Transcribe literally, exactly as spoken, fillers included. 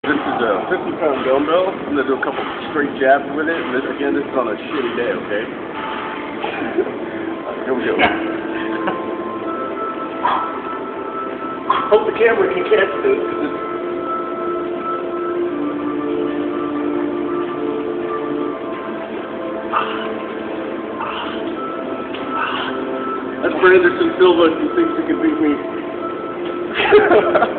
This is a fifty pound dumbbell. I'm going to do a couple straight jabs with it. And this, again, this is on a shitty day, okay? Here we go. Hope the camera can catch this, because it's... That's for Anderson Silva if he thinks he can beat me.